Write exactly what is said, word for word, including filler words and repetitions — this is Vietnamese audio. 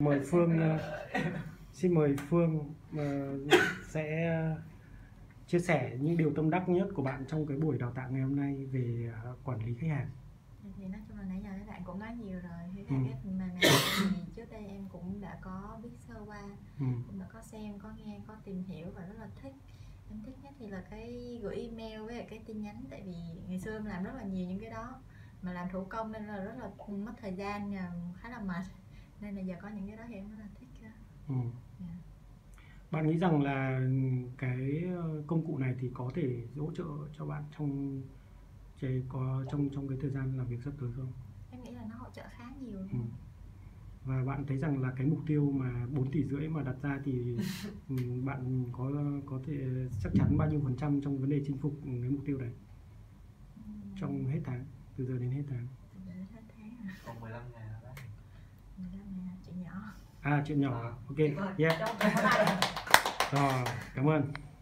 Mời Phương, xin mời Phương uh, sẽ chia sẻ những điều tâm đắc nhất của bạn trong cái buổi đào tạo ngày hôm nay về uh, quản lý khách hàng. Thì nói chung là nãy giờ các bạn cũng nói nhiều rồi. Thì ừ. cái phần mềm này thì trước đây em cũng đã có biết sơ qua, ừ. cũng đã có xem, có nghe, có tìm hiểu và rất là thích. Em thích nhất thì là cái gửi email với cái tin nhắn, tại vì ngày xưa em làm rất là nhiều những cái đó mà làm thủ công nên là rất là mất thời gian, khá là mệt, nên là giờ có những cái đó thì em rất là thích. ừ. yeah. Bạn nghĩ rằng là cái công cụ này thì có thể hỗ trợ cho bạn trong cái có trong trong cái thời gian làm việc sắp tới không? Em nghĩ là nó hỗ trợ khá nhiều. ừ. Và bạn thấy rằng là cái mục tiêu mà bốn tỷ rưỡi mà đặt ra thì bạn có có thể chắc chắn bao nhiêu phần trăm trong vấn đề chinh phục cái mục tiêu này trong hết tháng, từ giờ đến hết tháng? Từ giờ đến hết tháng à? Còn mười lăm ngày nữa đấy. mười lăm ngày, chuyện nhỏ. À, chuyện nhỏ. Ok, yeah. Rồi, cảm ơn.